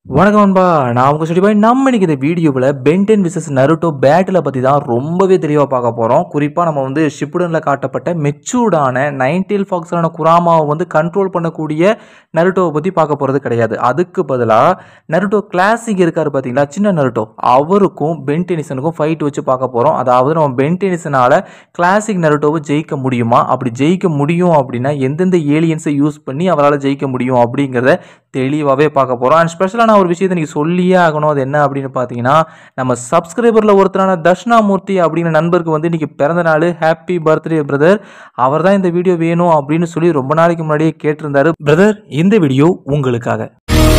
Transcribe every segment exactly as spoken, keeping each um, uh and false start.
வணக்கம் நண்பா, நான் உங்க ஸ்டுடியோ பாய். நம்ம இன்னைக்கு இந்த வீடியோவில் பென்டென் விசஸ் நருட்டோ பேட்டில் பற்றி தான் ரொம்பவே தெளிவாக பார்க்க போகிறோம். குறிப்பாக நம்ம வந்து ஷிப்புடனில் காட்டப்பட்ட மெச்சூர்டான நைன்டேல் ஃபாக்ஸான குராமாவை வந்து கண்ட்ரோல் பண்ணக்கூடிய நருட்டோவை பற்றி பார்க்க போகிறது கிடையாது. அதுக்கு பதிலாக நருட்டோ கிளாசிக் இருக்கார் பார்த்தீங்களா, சின்ன நருட்டோ, அவருக்கும் பென்டெனிசனுக்கும் ஃபைட் வச்சு பார்க்க போகிறோம். அதாவது நம்ம பென்டெனிசனால் கிளாசிக் நருட்டோவை ஜெயிக்க முடியுமா, அப்படி ஜெயிக்க முடியும் அப்படின்னா எந்தெந்த ஏலியன்ஸை யூஸ் பண்ணி அவரால் ஜெயிக்க முடியும் அப்படிங்கிறத தெளிவாகவே பார்க்க போகிறோம். அண்ட் ஸ்பெஷலான ஒரு விஷயத்தை நீங்கள் சொல்லியே ஆகணும். அது என்ன அப்படின்னு பார்த்தீங்கன்னா, நம்ம சப்ஸ்கிரைபரில் ஒருத்தரான தர்ஷனாமூர்த்தி அப்படிங்கிற நண்பருக்கு வந்து இன்றைக்கி பிறந்த நாள். Happy birthday brother. அவர் தான் இந்த வீடியோ வேணும் அப்படின்னு சொல்லி ரொம்ப நாளைக்கு முன்னாடியே கேட்டிருந்தாரு. பிரதர், இந்த வீடியோ உங்களுக்காக.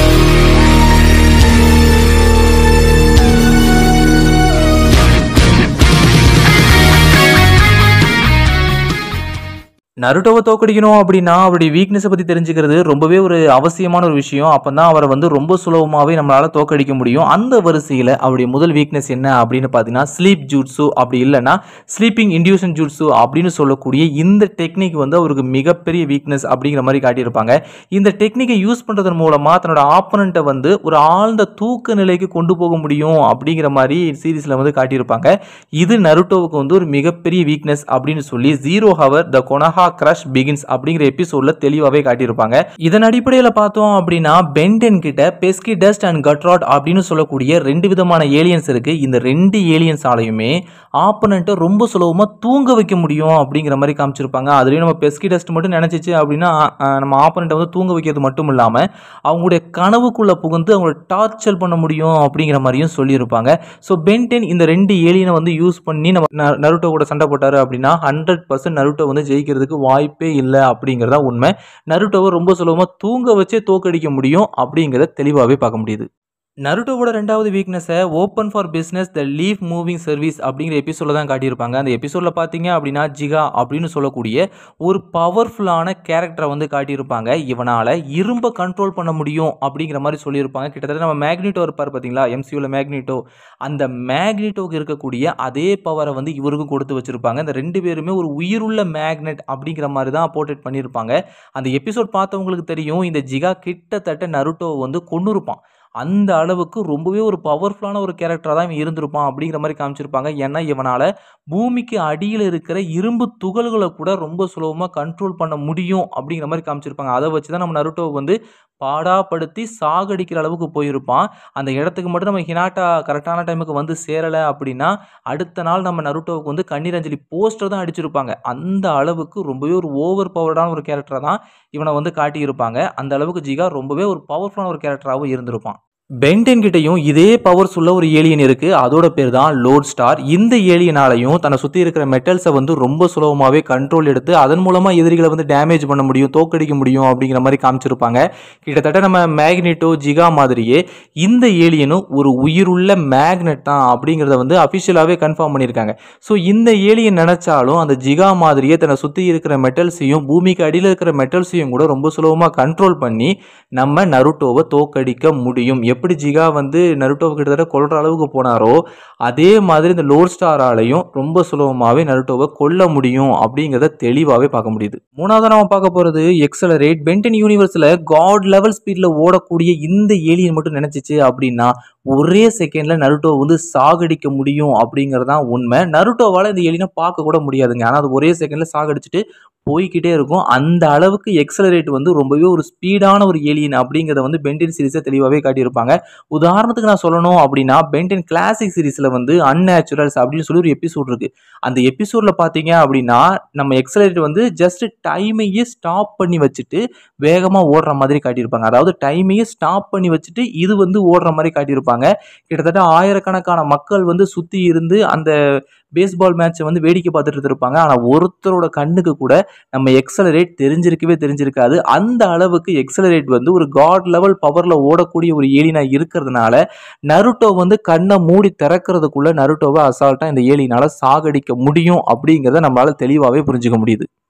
நருட்டோவை தோக்கடிக்கணும் அப்படின்னா அவருடைய வீக்னஸை பற்றி தெரிஞ்சுக்கிறது ரொம்பவே ஒரு அவசியமான ஒரு விஷயம். அப்போ தான் அவரை வந்து ரொம்ப சுலபமாகவே நம்மளால் தோக்கடிக்க முடியும். அந்த வரிசையில் அவருடைய முதல் வீக்னஸ் என்ன அப்படின்னு பார்த்தீங்கன்னா, ஸ்லீப் ஜூட்ஸு, அப்படி இல்லைன்னா ஸ்லீப்பிங் இன்டியூஷன் ஜூட்ஸு அப்படின்னு சொல்லக்கூடிய இந்த டெக்னிக் வந்து அவருக்கு மிகப்பெரிய வீக்னஸ் அப்படிங்கிற மாதிரி காட்டியிருப்பாங்க. இந்த டெக்னிக்கை யூஸ் பண்ணுறதன் மூலமாக தன்னோட ஆப்பனண்ட்டை வந்து ஒரு ஆழ்ந்த தூக்க நிலைக்கு கொண்டு போக முடியும் அப்படிங்கிற மாதிரி சீரீஸில் வந்து காட்டியிருப்பாங்க. இது நருட்டோவுக்கு வந்து ஒரு மிகப்பெரிய வீக்னஸ் அப்படின்னு சொல்லி zero hour the Konoha crush begins அப்படிங்கிற எபிசோட்ல தெளிவாகவே காட்டியிருப்பாங்க. இதன் அடிப்படையில் பார்த்தோம் அப்படின்னா, பென்டென் கிட்ட பெஸ்கி டஸ்ட் அண்ட் கட்ராட் அப்படின்னு சொல்லக்கூடிய ரெண்டு விதமான ஏலியன்ஸ் இருக்கு. இந்த ரெண்டு ஏலியன்ஸாலையுமே ஆப்பனண்ட்டை ரொம்ப சுலபமாக தூங்க வைக்க முடியும் அப்படிங்கிற மாதிரி காமிச்சிருப்பாங்க. அதுலேயும் நம்ம பெஸ்கி டஸ்ட் மட்டும் நினைச்சிச்சு அப்படின்னா நம்ம ஆப்பனண்ட்டை வந்து தூங்க வைக்கிறது மட்டும் இல்லாமல் அவங்களுடைய கனவுக்குள்ள புகுந்து அவங்கள டார்ச்சர் பண்ண முடியும் அப்படிங்கிற மாதிரியும் சொல்லியிருப்பாங்க. ஸோ பென்டென் இந்த ரெண்டு ஏலியனை வந்து யூஸ் பண்ணி நம்ம நருட்டோ கூட சண்டை போட்டாரு அப்படின்னா ஹண்ட்ரட் பர்சன்ட் நருட்டோ வந்து ஜெயிக்கிறதுக்கு வாய்ப்பே இல்லை அப்படிங்கிறதா உண்மை. நருட்டோவை ரொம்ப சுலபமாக தூங்க வச்சே தோக்கடிக்க முடியும் அப்படிங்கிறத தெளிவாகவே பார்க்க முடியுது. நருட்டோவோட ரெண்டாவது வீக்னஸை open for business the leaf moving service அப்படிங்கிற எபிசோடில் தான் காட்டியிருப்பாங்க. அந்த எபிசோடில் பார்த்தீங்க அப்படின்னா ஜிகா அப்படின்னு சொல்லக்கூடிய ஒரு பவர்ஃபுல்லான கேரக்டரை வந்து காட்டியிருப்பாங்க. இவனால் இரும்பை கண்ட்ரோல் பண்ண முடியும் அப்படிங்கிற மாதிரி சொல்லியிருப்பாங்க. கிட்டத்தட்ட நம்ம மேக்னிட்டோ இருப்பார் பார்த்தீங்களா, எம்சியூவில் மேக்னிட்டோ, அந்த மேக்னிட்டோக்கு இருக்கக்கூடிய அதே பவரை வந்து இவருக்கும் கொடுத்து வச்சுருப்பாங்க. இந்த ரெண்டு பேருமே ஒரு உயிருள்ள மேக்னெட் அப்படிங்கிற மாதிரி தான் போர்ட்ரேட் பண்ணியிருப்பாங்க. அந்த எபிசோட் பார்த்தவங்களுக்கு தெரியும், இந்த ஜிகா கிட்டத்தட்ட நருட்டோவை வந்து கொண்டு இருப்பான். அந்த அளவுக்கு ரொம்பவே ஒரு பவர்ஃபுல்லான ஒரு கேரக்டராக தான் இவன் இருந்திருப்பான் அப்படிங்கிற மாதிரி காமிச்சிருப்பாங்க. ஏன்னா இவனால் பூமிக்கு அடியில் இருக்கிற இரும்பு துகள்களை கூட ரொம்ப சுலபமாக கண்ட்ரோல் பண்ண முடியும் அப்படிங்கிற மாதிரி காமிச்சிருப்பாங்க. அதை வச்சு தான் நம்ம நருட்டோவை வந்து பாடாப்படுத்தி சாகடிக்கிற அளவுக்கு போயிருப்பான். அந்த இடத்துக்கு மட்டும் நம்ம ஹினாட்டா கரெக்டான டைமுக்கு வந்து சேரலை அப்படின்னா அடுத்த நாள் நம்ம நருட்டோவுக்கு வந்து கண்ணீர் அஞ்சலி போஸ்டர் தான் அடிச்சிருப்பாங்க. அந்த அளவுக்கு ரொம்பவே ஒரு ஓவர் பவர்டான ஒரு கேரக்டரை தான் இவனை வந்து காட்டியிருப்பாங்க. அந்த அளவுக்கு ஜிகா ரொம்பவே ஒரு பவர்ஃபுல்லான ஒரு கேரக்டராகவும் இருந்திருப்பான். பென்டென் கிட்டையும் இதே பவர்ஸ் உள்ள ஒரு ஏலியன் இருக்கு. அதோட பேர் தான் லோட் ஸ்டார். இந்த ஏலியனாலையும் தன்னை சுற்றி இருக்கிற மெட்டல்ஸை வந்து ரொம்ப சுலபமாகவே கண்ட்ரோல் எடுத்து அதன் மூலமாக எதிரிகளை வந்து டேமேஜ் பண்ண முடியும், தோக்கடிக்க முடியும் அப்படிங்கிற மாதிரி காமிச்சிருப்பாங்க. கிட்டத்தட்ட நம்ம மேக்னிட்டோ ஜிகா மாதிரியே இந்த ஏலியனும் ஒரு உயிருள்ள மேக்னெட் தான் அப்படிங்கிறத வந்து அஃபிஷியலாகவே கன்ஃபார்ம் பண்ணியிருக்காங்க. ஸோ இந்த ஏலியன் நினைச்சாலும் அந்த ஜிகா மாதிரியே தன்னை சுற்றி இருக்கிற மெட்டல்ஸையும் பூமிக்கு அடியில் இருக்கிற மெட்டல்ஸையும் கூட ரொம்ப சுலபமாக கண்ட்ரோல் பண்ணி நம்ம நருட்டோவை தோக்கடிக்க முடியும். எப்படி ஜிகா வந்து நருட்டோவை கிட்டத்தட்ட கொல்ற அளவுக்கு போனாரோ அதே மாதிரி இந்த லோட் ஸ்டாராலையும் ரொம்ப சுலபமாகவே நருட்டோவை கொல்ல முடியும் அப்படிங்கிறத தெளிவாகவே பார்க்க முடியுது. மூணாவது நம்ம பார்க்க போகிறது எக்ஸலரேட். பென்டென் யூனிவர்ஸில் காட் லெவல் ஸ்பீடில் ஓடக்கூடிய இந்த ஏலியன் மட்டும் நினைச்சிச்சு அப்படின்னா ஒரே செகண்ட்ல நருட்டோ வந்து சாகடிக்க முடியும் அப்படிங்கிறதான் உண்மை. நருட்டோவால் இந்த ஏலியனை பார்க்க கூட முடியாதுங்க. ஆனால் அது ஒரே செகண்ட்ல சாகடிச்சுட்டு போய்கிட்டே இருக்கும். அந்த அளவுக்கு எக்ஸலரேட் வந்து ரொம்பவே ஒரு ஸ்பீடான ஒரு ஏலியன் அப்படிங்கிறத வந்து பென்டென் சீரிஸை தெளிவாகவே காட்டியிருப்பாங்க. உதாரணத்துக்கு நான் சொல்லணும் அப்படின்னா, பென்டென் கிளாசிக் சீரிஸில் வந்து அன்நேச்சுரல்ஸ் அப்படின்னு சொல்லி ஒரு எபிசோட் இருக்கு. அந்த எபிசோட்ல பார்த்தீங்க அப்படின்னா நம்ம எக்ஸலரேட் வந்து ஜஸ்ட் டைமையே ஸ்டாப் பண்ணி வச்சுட்டு வேகமாக ஓடுற மாதிரி காட்டியிருப்பாங்க. அதாவது டைமையே ஸ்டாப் பண்ணி வச்சுட்டு இது வந்து ஓடுற மாதிரி காட்டியிருப்பாங்க. கிட்டத்தட்ட ஆயிரக்கணக்கான மக்கள் வந்து சுற்றி இருந்து அந்த பேஸ்பால் மேட்சை வந்து வேடிக்கை பார்த்துட்டு இருப்பாங்க. ஆனால் ஒருத்தரோட கண்ணுக்கு கூட நம்ம எக்ஸலரேட் தெரிஞ்சிருக்கவே தெரிஞ்சிருக்காது. அந்த அளவுக்கு எக்ஸலரேட் வந்து ஒரு காட் லெவல் பவர்ல ஓடக்கூடிய ஒரு ஏலியனா இருக்கிறதுனால நருட்டோ வந்து கண்ணை மூடி திறக்கிறதுக்குள்ள நருட்டோவை அசால்ட்டா இந்த ஏலியனால சாகடிக்க முடியும் அப்படிங்கிறத நம்மளால தெளிவாகவே புரிஞ்சுக்க முடியுது.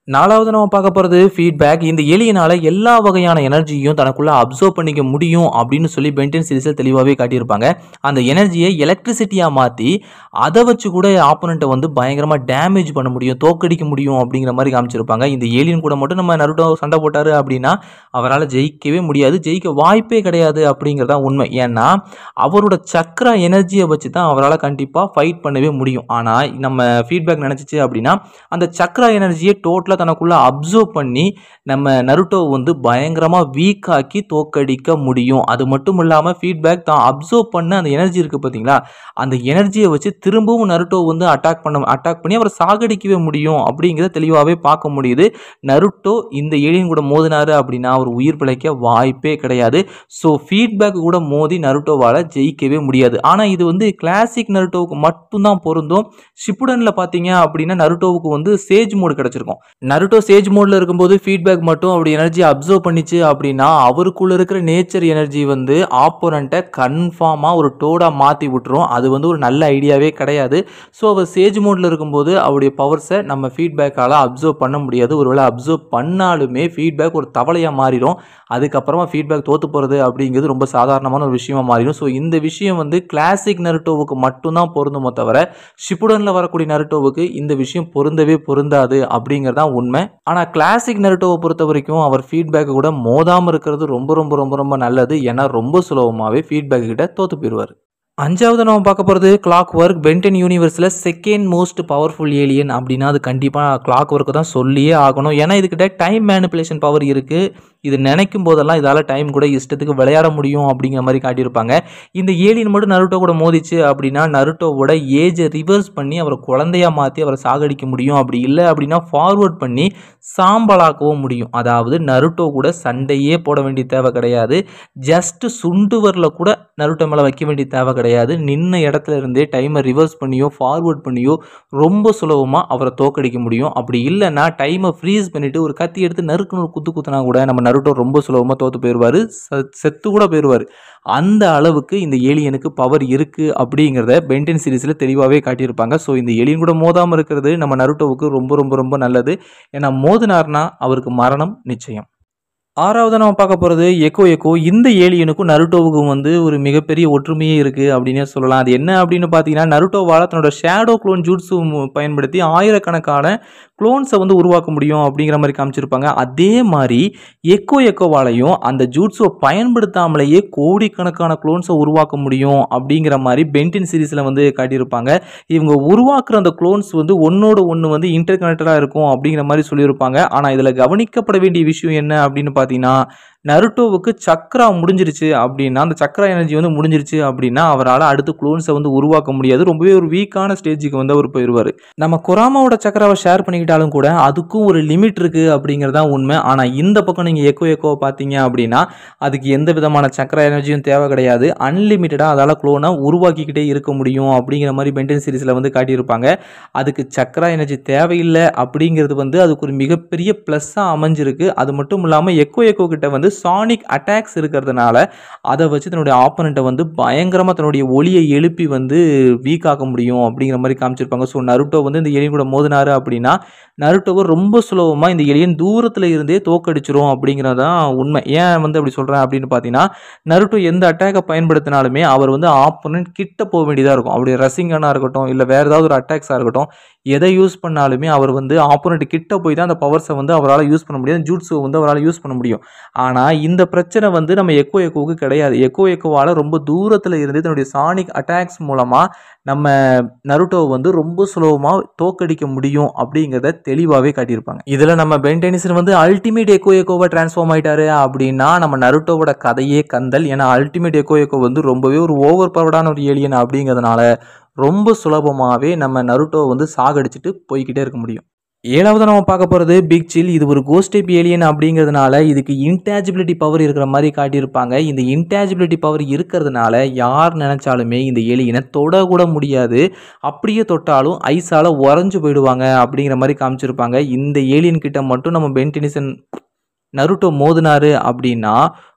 நாலாவது நம்ம பார்க்க போகிறது ஃபீட்பேக். இந்த ஏலியனால எல்லா வகையான எனர்ஜியும் தனக்குள்ள அப்சர்வ் பண்ணிக்க முடியும் அப்படின்னு சொல்லி பென்டென் சீரிஸில் தெளிவாகவே காட்டியிருப்பாங்க. அந்த எனர்ஜியை எலக்ட்ரிசிட்டியாக மாற்றி அதை வச்சு கூட ஆப்போனண்ட்டை வந்து பயங்கரமாக டேமேஜ் பண்ண முடியும், தோக்கடிக்க முடியும் அப்படிங்கிற மாதிரி காமிச்சிருப்பாங்க. இந்த ஏலியன் கூட மட்டும் நம்ம நருட்டோ சண்டை போட்டார் அப்படின்னா அவரால் ஜெயிக்கவே முடியாது, ஜெயிக்க வாய்ப்பே கிடையாது அப்படிங்கிறதா உண்மை. ஏன்னா அவரோட சக்ரா எனர்ஜியை வச்சு தான் அவரால் கண்டிப்பாக ஃபைட் பண்ணவே முடியும். ஆனால் நம்ம ஃபீட்பேக் நினச்சிச்சு அப்படின்னா அந்த சக்ரா எனர்ஜியை டோட்டலாக தனக்குள்ள அப்சர்வ் பண்ணி நம்ம நருட்டோ வந்து பயங்கரமா வீக் ஆக்கி தோக்கடிக்க முடியும். அது மட்டும் இல்லாம ஃபீட்பேக் தான் அப்சர்வ் பண்ண அந்த எனர்ஜி இருக்கு பாத்தீங்களா, அந்த எனர்ஜியை வச்சு திரும்பவும் நருட்டோ வந்து அட்டாக் பண்ண அட்டாக் பண்ணி அவரை சாகடிக்கவே முடியும் அப்படிங்கிறத தெளிவாகவே பார்க்க முடியுது. நருட்டோ இந்த ஏலியன் கூட மோதினாரு அப்படின்னா அவர் உயிர் பிழைக்க வாய்ப்பே கிடையாது. ஸோ ஃபீட்பேக் கூட மோதி நருட்டோவால் ஜெயிக்கவே முடியாது. ஆனால் இது வந்து கிளாசிக் நருட்டோவுக்கு மட்டும்தான் பொருந்தும். ஷிப்புடன்ல பார்த்தீங்க அப்படின்னா நருட்டோவுக்கு வந்து சேஜ் மோடு கிடைச்சிருக்கும். நருட்டோ சேஜ் மோட்ல இருக்கும்போது ஃபீட்பேக் மட்டும் அப்படி எனர்ஜி அப்சர்வ் பண்ணிச்சு அப்படின்னா அவருக்குள்ள இருக்கிற நேச்சர் எனர்ஜி வந்து ஆப்போனண்ட்டை கன்ஃபார்மாக ஒரு டோடா மாற்றி விட்டுரும். அது வந்து ஒரு நல்ல ஐடியாவே கிடையாது. ஸோ அவர் சேஜ் மோட்ல இருக்கும்போது அவருடைய பவர்ஸை நம்ம ஃபீட்பேக்கால் அப்சர்வ் பண்ண முடியாது. ஒருவேளை அப்சர்வ் பண்ணாலுமே ஃபீட்பேக் ஒரு தவளையாக மாறிடும். அதுக்கப்புறமா ஃபீட்பேக் தோற்று போகிறது அப்படிங்கிறது ரொம்ப சாதாரணமான ஒரு விஷயமா மாறிடும். ஸோ இந்த விஷயம் வந்து கிளாசிக் நருட்டோவுக்கு மட்டும்தான் பொருந்துமோ தவிர ஷிப்புடனில் வரக்கூடிய நருட்டோவுக்கு இந்த விஷயம் பொருந்தவே பொருந்தாது அப்படிங்கிறதான் உண்மை. ஆனால் கிளாசிக் நருட்டோவை பொறுத்த வரைக்கும் அவர் ஃபீட்பேக் கூட மோதாமல் இருக்கிறது ரொம்ப ரொம்ப ரொம்ப ரொம்ப நல்லது. ஏன்னா ரொம்ப சுலபமாகவே ஃபீட்பேக் கிட்ட தோற்று போயிடுவார். அஞ்சாவது நம்ம பார்க்க போகிறது கிளாக் ஒர்க். பென்டென் யூனிவர்ஸில் செகண்ட் மோஸ்ட் பவர்ஃபுல் ஏலியன் அப்படின்னா அது கண்டிப்பாக கிளாக் ஒர்க்கு தான் சொல்லியே ஆகணும். ஏன்னா இதுக்கிட்ட டைம் மேனிப்புலேஷன் பவர் இருக்குது. இது நினைக்கும் போதெல்லாம் இதால் டைம் கூட இஷ்டத்துக்கு விளையாட முடியும் அப்படிங்கிற மாதிரி காட்டியிருப்பாங்க. இந்த ஏலியன் மட்டும் நருட்டோ கூட மோதிச்சு அப்படின்னா நருட்டோவோட ஏஜை ரிவர்ஸ் பண்ணி அவரை குழந்தையா மாற்றி அவரை சாகடிக்க முடியும். அப்படி இல்லை அப்படின்னா ஃபார்வர்ட் பண்ணி சாம்பலாக்கவும் முடியும். அதாவது நருட்டோ கூட சண்டையே போட வேண்டிய தேவை கிடையாது. ஜஸ்ட் சுண்டுவரில் கூட நருட்டோ மேலே வைக்க வேண்டிய தேவை கிடையாது. நின்ன இடத்துல இருந்தே டைமை ரிவர்ஸ் பண்ணியோ ஃபார்வர்ட் பண்ணியோ ரொம்ப சுலபமாக அவரை தோக்கடிக்க முடியும். அப்படி இல்லைன்னா டைமை ஃப்ரீஸ் பண்ணிவிட்டு ஒரு கத்தி எடுத்து நறுக்குன்னு ஒரு குத்து குத்துனா கூட நம்ம நருட்டோ ரொம்ப சுலபமாக தோற்று போயிடுவார், செத்து கூட போயிடுவார். அந்த அளவுக்கு இந்த ஏலியனுக்கு பவர் இருக்குது அப்படிங்கிறத பென்டென் சீரிஸில் தெளிவாகவே காட்டியிருப்பாங்க. ஸோ இந்த ஏலியன் கூட மோதாமல் இருக்கிறது நம்ம நருட்டோவுக்கு ரொம்ப ரொம்ப ரொம்ப நல்லது. ஏன்னா மோதினார்னா அவருக்கு மரணம் நிச்சயம். ஆறாவது நம்ம பார்க்க போகிறது எக்கோ எக்கோ. இந்த ஏலியனுக்கும் நருட்டோவுக்கும் வந்து ஒரு மிகப்பெரிய ஒற்றுமையே இருக்குது அப்படின்னே சொல்லலாம். அது என்ன அப்படின்னு பார்த்தீங்கன்னா நருட்டோவால் தன்னோட ஷேடோ க்ளோன் ஜூட்ஸு பயன்படுத்தி ஆயிரக்கணக்கான க்ளோன்ஸை வந்து உருவாக்க முடியும் அப்படிங்கிற மாதிரி காமிச்சிருப்பாங்க. அதே மாதிரி எக்கோ எக்கோவாலையும் அந்த ஜூட்ஸை பயன்படுத்தாமலேயே கோடிக்கணக்கான க்ளோன்ஸை உருவாக்க முடியும் அப்படிங்கிற மாதிரி பென்டென் சீரிஸில் வந்து காட்டியிருப்பாங்க. இவங்க உருவாக்குற அந்த க்ளோன்ஸ் வந்து ஒன்னோட ஒன்று வந்து இன்டர் கனெக்டடாக இருக்கும் அப்படிங்கிற மாதிரி சொல்லியிருப்பாங்க. ஆனால் இதில் கவனிக்கப்பட வேண்டிய விஷயம் என்ன அப்படின்னு பார்த்தீங்கன்னா நருட்டோவுக்கு சக்ரா முடிஞ்சிருச்சு அப்படின்னா அந்த சக்ரா எனர்ஜி வந்து முடிஞ்சிருச்சு அப்படின்னா அவரால் அடுத்து க்ளோன்ஸை வந்து உருவாக்க முடியாது. ரொம்பவே ஒரு வீக்கான ஸ்டேஜுக்கு வந்து அவர் போயிடுவார். நம்ம குராமாவோட சக்ராவை ஷேர் பண்ணிக்கிட்டாலும் கூட அதுக்கும் ஒரு லிமிட் இருக்குது அப்படிங்கிறதான் உண்மை. ஆனால் இந்த பக்கம் நீங்கள் எக்கோ எக்கோவை பார்த்தீங்க அப்படின்னா அதுக்கு எந்த விதமான சக்ரா எனர்ஜியும் தேவை கிடையாது. அன்லிமிட்டடாக அதால் க்ளோனை உருவாக்கிக்கிட்டே இருக்க முடியும் அப்படிங்கிற மாதிரி பென்டென் சீரிஸில் வந்து காட்டியிருப்பாங்க. அதுக்கு சக்ரா எனர்ஜி தேவையில்லை அப்படிங்கிறது வந்து அதுக்கு ஒரு மிகப்பெரிய ப்ளஸ்ஸாக அமைஞ்சிருக்கு. அது மட்டும் இல்லாமல் எக்கோ எக்கோ கிட்ட வந்து சானிக் அட்டாக்ஸ் இருக்கிறதுனால அதை வச்சு தன்னுடைய ஆப்பனண்ட்டை வந்து பயங்கரமாக தன்னுடைய ஒளியை எழுப்பி வந்து வீக் ஆக்க முடியும் அப்படிங்கிற மாதிரி காமிச்சிருப்பாங்க. ஸோ நருட்டோ வந்து இந்த எலியன் கூட மோதினாரு அப்படின்னா நருட்டோவை ரொம்ப சுலபமாக இந்த எலியன் தூரத்தில் இருந்தே தோக்கடிச்சிரும் அப்படிங்கிறதான் உண்மை. ஏன் வந்து அப்படி சொல்கிறேன் அப்படின்னு பார்த்தீங்கன்னா நருட்டோ எந்த அட்டாக்கை பயன்படுத்தினாலுமே அவர் வந்து ஆப்பனண்ட் கிட்ட போக வேண்டியதாக இருக்கும். அப்படி ரசிங்கனாக இருக்கட்டும் இல்லை வேறு ஏதாவது ஒரு அட்டாக்ஸாக இருக்கட்டும் எதை யூஸ் பண்ணாலுமே அவர் வந்து ஆப்போனண்ட் கிட்ட போய் தான் அந்த பவர்ஸை வந்து அவரால் யூஸ் பண்ண முடியாது, ஜூட்ஸை வந்து அவரால் யூஸ் பண்ண முடியும். ஆனால் இந்த பிரச்சனை வந்து நம்ம எக்கோ எக்கோவுக்கு கிடையாது. எக்கோ எக்கோவால் ரொம்ப தூரத்தில் இருந்து தன்னுடைய சானிக் அட்டாக்ஸ் மூலமாக நம்ம நருட்டோவை வந்து ரொம்ப சுலபமாக தோக்கடிக்க முடியும் அப்படிங்கிறத தெளிவாகவே காட்டியிருப்பாங்க. இதில் நம்ம பென்டெனிசன் வந்து அல்டிமேட் எக்கோ எக்கோவை டிரான்ஸ்ஃபார்ம் ஆகிட்டாரு அப்படின்னா நம்ம நருட்டோவோட கதையே கந்தல். ஏன்னா அல்டிமேட் எக்கோ எக்கோ வந்து ரொம்பவே ஒரு ஓவர் பவர்டான ஒரு ஏலியன் அப்படிங்கிறதுனால ரொம்ப சுலபமாகவே நம்ம நருட்டோவை வந்து சாகடிச்சிட்டு போய்கிட்டே இருக்க முடியும். ஏழாவது நம்ம பார்க்க போகிறது பிக் சில். இது ஒரு கோஸ்ட் டைப் ஏலியன் அப்படிங்கிறதுனால இதுக்கு இன்டாஜிபிலிட்டி பவர் இருக்கிற மாதிரி காட்டியிருப்பாங்க. இந்த இன்டாஜிபிலிட்டி பவர் இருக்கிறதுனால யார் நினச்சாலுமே இந்த ஏலியனை தொடக்கூட முடியாது. அப்படியே தொட்டாலும் ஐஸால் உறைஞ்சு போயிடுவாங்க அப்படிங்கிற மாதிரி காமிச்சிருப்பாங்க. இந்த ஏலியன் கிட்ட மட்டும் நம்ம பென்டெனிசன் நருட்டோ மோதினாரு அப்படின்னா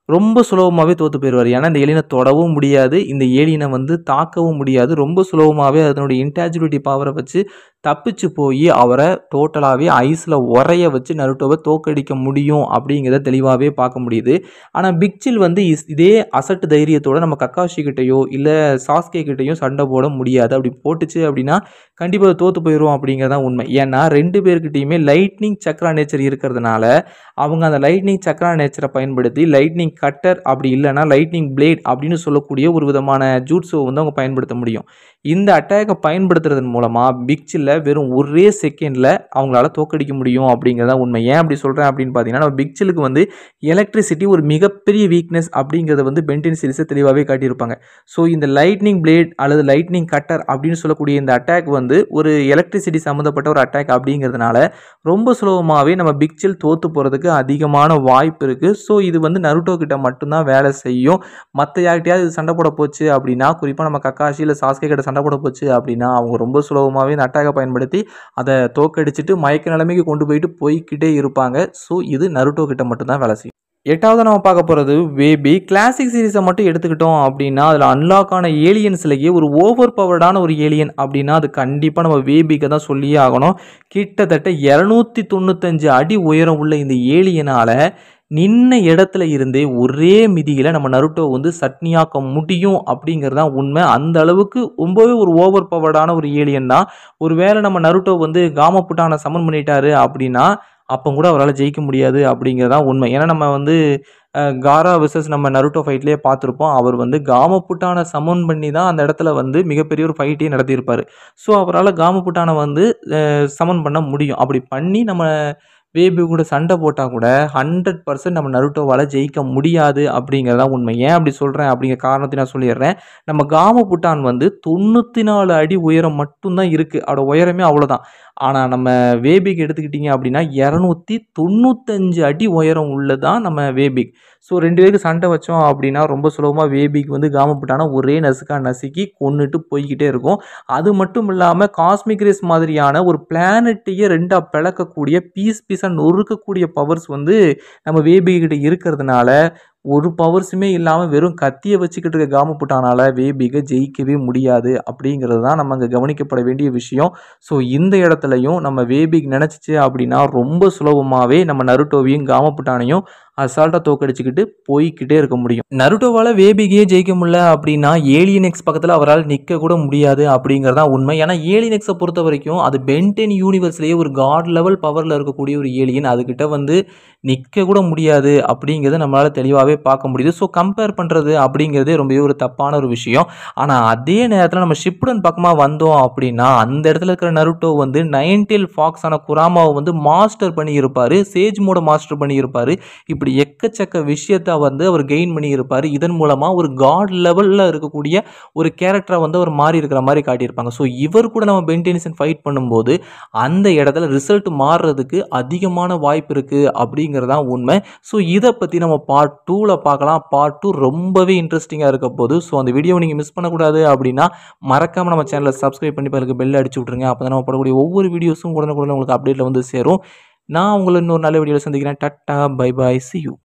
ரொம்ப சுலபமாவே தோத்து போயிருவாரு. ஏன்னா, இந்த ஏலியன தொடவும் முடியாது. இந்த ஏலியன வந்து தாக்கவும் முடியாது. ரொம்ப சுலபமாவே அதனுடைய இன்டாஜிபிலிட்டி பவர வச்சு தப்பிச்சு போயி, அவர டோட்டலாவே ஐஸ்ல உறைய வச்சு நருட்டோவ தோற்கடிக்க முடியும் அப்படிங்கிறத தெளிவாவே பார்க்க முடியுது. ஆனா, பிக் சில் வந்து இஸ் இதே அசட்டு தைரியத்தோட நம்ம கக்காஷி கிட்டயோ, இல்ல சாஸ்கே கிட்டயோ சண்டை போட முடியாது. அப்படி போட்டுச்சு அப்படின்னா, கண்டிப்பா தோத்து போயிரும் அப்படிங்கிறது தான் உண்மை. ஏன்னா, ரெண்டு பேர்கிட்டயுமே லைட்னிங் சக்ரா நேச்சர் இருக்கிறதுனால, அவங்க அந்த லைட்னிங் சக்ரா நேச்சர பயன்படுத்தி லைட்னிங் கட்டர் அப்படி இல்லன்னா லைட்னிங் பிளேட் அப்படின்னு சொல்லக்கூடிய ஒரு விதமான ஜூட்ஸுவ வந்து அவங்க பயன்படுத்த முடியும். இந்த அட்டாக்க பயன்படுத்துறதன் மூலமா பிக் சில்ல வெறும் ஒரே செகண்ட்ல அவங்களால தோற்கடிக்க முடியும் அப்படிங்கிறது தான் உண்மை. ஏன் அப்படி சொல்றேன் அப்படின்னு பார்த்தீங்கன்னா, நம்ம பிக் சில்லுக்கு வந்து எலக்ட்ரிசிட்டி ஒரு மிகப்பெரிய வீக்னஸ் அப்படிங்கிறத வந்து பென் டென் சீரிஸ்ல தெளிவாவே காட்டியிருப்பாங்க. ஸோ இந்த லைட்னிங் பிளேட் அல்லது லைட்னிங் கட்டர் அப்படின்னு சொல்லக்கூடிய இந்த அட்டாக் வந்து ஒரு எலக்ட்ரிசிட்டி சம்மந்தப்பட்ட ஒரு அட்டாக் அப்படிங்கிறதுனால ரொம்ப சுலபமாவே நம்ம பிக் சில் தோத்து போறதுக்கு அதிகமான வாய்ப்பு இருக்கு. ஸோ இது வந்து நருட்டோ கிட்ட மட்டும் தான் வேலை செய்யும். மத்த யார்கிட்டயாவது இது சண்டை போட போச்சு அப்படின்னா, குறிப்பா நம்ம கக்காஷி இல்ல சாஸ்கே கிட்ட சண்டை போட போச்சு அப்படின்னா, அவங்க ரொம்ப சுலபமாவே இந்த அட்டாக்க பயன்படுத்தி அத தோற்கடிச்சுட்டு மயக்க நிலைமைக்கு கொண்டு போயிட்டு போய்க்கிட்டே இருப்பாங்க. ஸோ இது நருட்டோ கிட்ட மட்டும் தான் வேலை செய்யும். எட்டாவதா நம்ம பார்க்க போறது வேபி. கிளாசிக் சீரிஸ மட்டும் எடுத்துக்கிட்டோம் அப்படின்னா, அதுல அன்லாக் ஆன ஏலியன்ஸ்லயே ஒரு ஓவர் பவர்டான ஒரு ஏலியன் அப்படின்னா, அது கண்டிப்பா நம்ம வேபிக்க தான் சொல்லியே ஆகணும். கிட்டத்தட்ட இருநூற்று தொண்ணூற்று ஐந்து அடி உயரம் உள்ள இந்த ஏலியனால நின்ன இடத்துல இருந்தே ஒரே மிதியில நம்ம நருட்டோ வந்து சட்னியாக்க முடியும் அப்படிங்கிறது தான் உண்மை. அந்த அளவுக்கு ரொம்பவே ஒரு ஓவர் பவர்டான ஒரு ஏலியன் தான். ஒருவேளை நம்ம நருட்டோ வந்து காமப்புட்டான சமன் பண்ணிட்டாரு அப்படின்னா, அப்ப கூட அவரால ஜெயிக்க முடியாது அப்படிங்கிறது தான் உண்மை. ஏன்னா நம்ம வந்து அ காரா வெர்சஸ் நம்ம நருட்டோ ஃபைட்லயே பார்த்துருப்போம். அவர் வந்து காமப்புட்டான சமன் பண்ணி தான் அந்த இடத்துல வந்து மிகப்பெரிய ஒரு ஃபைட்டே நடத்தியிருப்பாரு. ஸோ அவரால காமப்புட்டான வந்து அ சமன் பண்ண முடியும். அப்படி பண்ணி நம்ம வேபி கூட சண்டை போட்டா கூட நூறு சதவீதம் நம்ம நருட்டோவால ஜெயிக்க முடியாது அப்படிங்கிறது தான் உண்மை. ஏன் அப்படி சொல்றேன் அப்படிங்கிற காரணத்தை நான் சொல்லிடுறேன். நம்ம காமபுட்டான் வந்து தொண்ணூற்று நான்கு அடி உயரம் மட்டும் தான் இருக்கு. அவரோட உயரமே அவ்வளோதான். ஆனா நம்ம வேபிக் எடுத்துக்கிட்டீங்க அப்படின்னா இருநூற்று தொண்ணூற்று ஐந்து அடி உயரம் உள்ளதான் நம்ம வேபிக். ஸோ ரெண்டு பேருக்கு சண்டை வச்சோம் அப்படின்னா ரொம்ப சுலபமா வேபிக் வந்து காமபுட்டான ஒரே நசுக்கா நசுக்கி கொன்னுட்டு போய்க்கிட்டே இருக்கும். அது மட்டும் இல்லாம காஸ்மிக் ரேஸ் மாதிரியான ஒரு பிளானட்டையே ரெண்டா பிளக்கக்கூடிய பீஸ் பீஸா நொறுக்கக்கூடிய பவர்ஸ் வந்து நம்ம வேபிக் கிட்ட இருக்கிறதுனால, ஒரு பவர்ஸுமே இல்லாம வெறும் கத்திய வச்சுக்கிட்டு இருக்க காமபுட்டானால வேபிக்க ஜெயிக்கவே முடியாது அப்படிங்கிறது தான் நம்ம அங்க கவனிக்கப்பட வேண்டிய விஷயம். ஸோ இந்த இடத்துலயும் நம்ம வேபிக் நினைச்சுச்சு அப்படின்னா ரொம்ப சுலபமாவே நம்ம நருட்டோவையும் காமபுட்டானையும் அசால்ட்டா தோக்கடிச்சுக்கிட்டு போய்க்கிட்டே இருக்க முடியும். நருட்டோவால வேபிக்கையே ஜெயிக்க முடியல அப்படின்னா ஏலியன் எக்ஸ் பக்கத்துல அவரால் நிக்க கூட முடியாது அப்படிங்கிறது தான் உண்மை. ஏன்னா ஏலியன் எக்ஸை பொறுத்த வரைக்கும் அது பென் டென் யூனிவர்ஸ்லயே ஒரு காட் லெவல் பவர்ல இருக்கக்கூடிய ஒரு ஏலியன். அதுகிட்ட வந்து நிக்க கூட முடியாது அப்படிங்கிறத நம்மளால தெளிவாவே பார்க்க முடியுது. ஸோ கம்பேர் பண்றது அப்படிங்கிறதே ரொம்பவே ஒரு தப்பான ஒரு விஷயம். ஆனா அதே நேரத்தில் நம்ம ஷிப்புடன் பக்கமா வந்தோம் அப்படின்னா அந்த இடத்துல இருக்கிற நருட்டோ வந்து நைன்டெயில் ஃபாக்ஸ் ஆன குராமாவை வந்து மாஸ்டர் பண்ணி இருப்பாரு. சேஜ் மோட மாஸ்டர் பண்ணி இருப்பாரு. இப்படி எக்கச்சக்க விஷயத்தை வந்து அவர் கெயின் பண்ணி இருப்பாரு. இதன் மூலமா ஒரு காட் லெவல்ல இருக்கக்கூடிய ஒரு கேரக்டரை வந்து அவர் மாறி இருக்கிற மாதிரி காட்டியிருப்பாங்க. ஸோ இவர் கூட நம்ம பென் டென்னிசன் ஃபைட் பண்ணும்போது அந்த இடத்துல ரிசல்ட் மாறுறதுக்கு அதிகமான வாய்ப்பு இருக்கு அப்படிங்கிறதா உண்மை. ஸோ இதை பற்றி நம்ம பார்ட் டூவில் பார்க்கலாம். பார்ட் டூ ரொம்பவே இன்ட்ரெஸ்டிங்காக இருக்க போகுது. ஸோ அந்த வீடியோவை நீங்கள் மிஸ் பண்ணக்கூடாது அப்படின்னா மறக்காமல் நம்ம சேனலை சப்ஸ்கிரைப் பண்ணி பிறகு பெல் அடிச்சு விட்ருங்க. அப்போ தான் நம்ம போடக்கூடிய ஒவ்வொரு வீடியோஸும் உடனுக்குடன் உங்களுக்கு அப்டேட்டில் வந்து சேரும். நான் உங்களை இன்னொரு நல்ல வீடியோவில் சந்திக்கிறேன். Tata bye bye, see you.